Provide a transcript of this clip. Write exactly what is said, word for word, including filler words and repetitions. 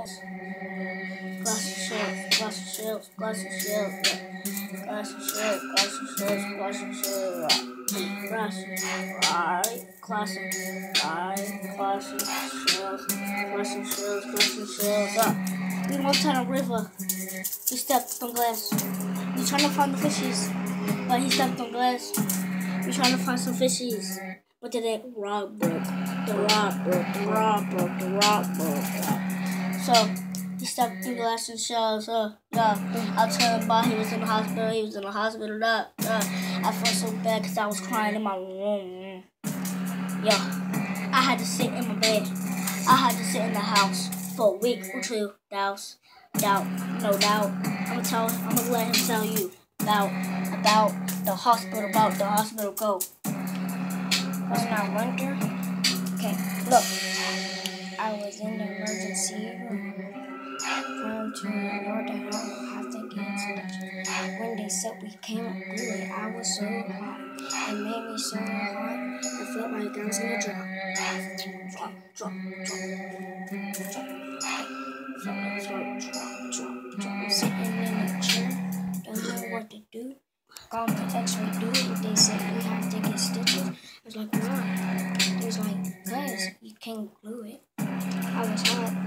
shells. Glass of shells, glass of shells, glass of shells, glass of shells, glass of shells, glass of shells, glass, right, glass of, right, glass of shells, glass of shells, glass of shells, up. We walked on a river. He stepped on glass. He's trying to find the fishies, but he stepped on glass. He's trying to find some fishies, but then the rod broke. The rod broke. The rod broke. The rod broke. So he stepped through glass and shells. Uh, yeah, I'll tell him about he was in the hospital. He was in the hospital. Uh, uh, I felt so bad because I was crying in my room. Yeah, I had to sit in my bed. I had to sit in the house for a week or two. Doubts, doubt, no doubt. I'm gonna tell. I'm gonna let him tell you about about the hospital. About the hospital. Go. Was not wonder. Okay, look. I was in the emergency room, trying to ignore the hell have to get stitches. When they said we can't do it, I was so hot. It made me so hot. I felt like I was gonna drop. Drop, drop, drop, drop. Felt like drop, drop, drop, drop. I'm sitting in a chair, don't know what to do. Called the X-ray dude. They said we have to get stitches. I was like, why? He was like, cause you can't glue it. I was hot.